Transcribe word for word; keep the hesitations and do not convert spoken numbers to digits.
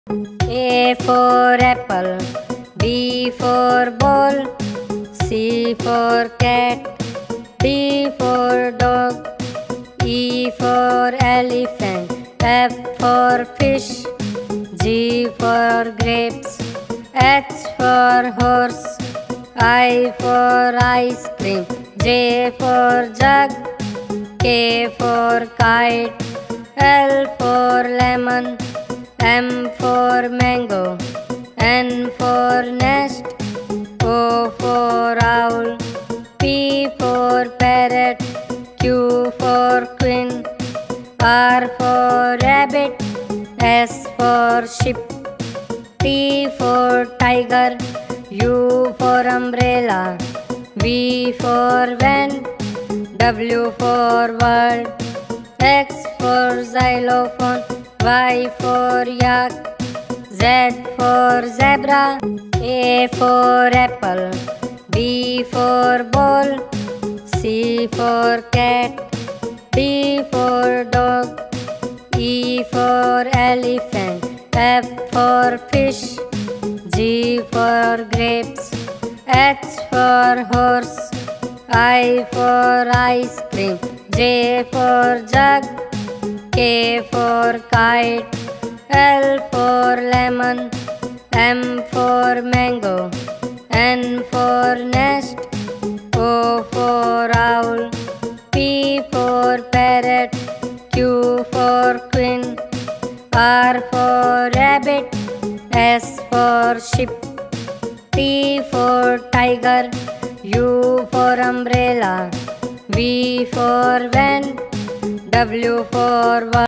A for apple, B for ball, C for cat, D for dog, E for elephant, F for fish, G for grapes, H for horse, I for ice cream, J for jug, K for kite, L for lemon, M for mango, N for nest, O for owl, P for parrot, Q for queen, R for rabbit, S for sheep, T for tiger, U for umbrella, V for van, W for world, X for xylophone, Y for yak, Z for zebra, A for apple, B for ball, C for cat, D for dog, E for elephant, F for fish, G for grapes, H for horse, I for ice cream, J for jug, K for kite, L for lemon, M for mango, N for nest, O for owl, P for parrot, Q for queen, R for rabbit, S for sheep, T for tiger, U for umbrella, V for van, W for